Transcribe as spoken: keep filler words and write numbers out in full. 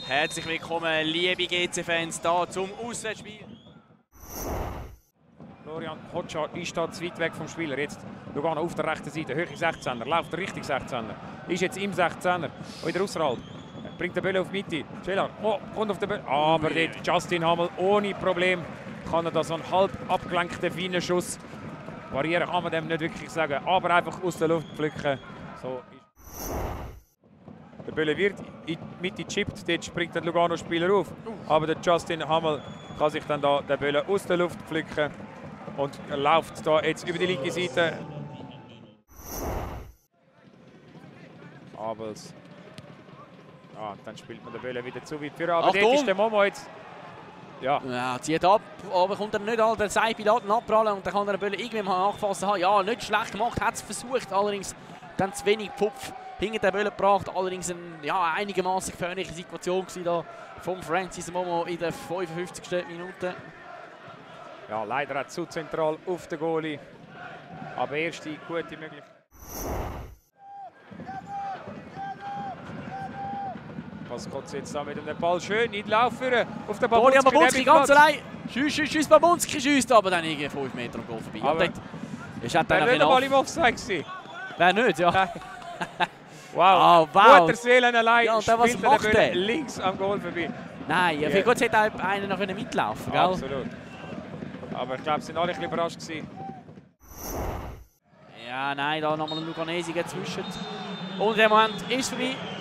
Herzlich willkommen, liebe G C-Fans, hier zum Auswärtsspiel. Florian Hotscha ist da zu weit weg vom Spieler. Jetzt Lugano auf der rechten Seite, höhere sechzehner, läuft richtig sechzehner. Ist jetzt im sechzehner, wieder außerhalb. Bringt den Böll auf die Mitte. Scheller, oh, kommt auf den Böll. Aber dort Justin Hammel ohne Problem kann er da so einen halb abgelenkten feinen Schuss. Variieren kann man dem nicht wirklich sagen, aber einfach aus der Luft pflücken. So. Der Böll wird in die Mitte gechippt, dort springt der Lugano-Spieler auf. Aber der Justin Hammel kann sich dann da den Böll aus der Luft pflücken und er läuft da jetzt über die linke Seite. Abels. Ja, dann spielt man den Böll wieder zu weit für. Aber dort ist der Momo jetzt. Ja. Ja, zieht ab, aber kommt er nicht an den Seilpiloten abprallen und dann kann er den Böll irgendwie mal nachfassen haben. Ja, nicht schlecht gemacht, hat es versucht, allerdings dann zu wenig Pupf hinter den Böll gebracht. Allerdings eine ja, einigermaßen gefährliche Situation da von Francis Momo in der fünfundfünfzigsten Minute. Ja, leider hat zu zentral auf den Goalie. Aber erste gute Möglichkeit. Was kommt jetzt da mit dem Ball schön in den Lauf führen auf den Babunski. Babunski ganz allein. Schießt, schießt, schießt, Babunski schießt, aber dann irgendwie fünf Meter am Goal vorbei. Aber ja, ist halt dann nicht mal im Offside gewesen. Wer nicht, ja. Wow, oh, wow. Mutterseelen allein ja, spielt was macht der links am Goal vorbei. Nein, ja, yeah. Gut hätte auch einer noch mitlaufen können. Absolut. Aber ich glaube, sie sind alle ein bisschen überrascht gewesen. Ja, nein, da nochmal ein Luganesi dazwischen. Und der Moment ist vorbei.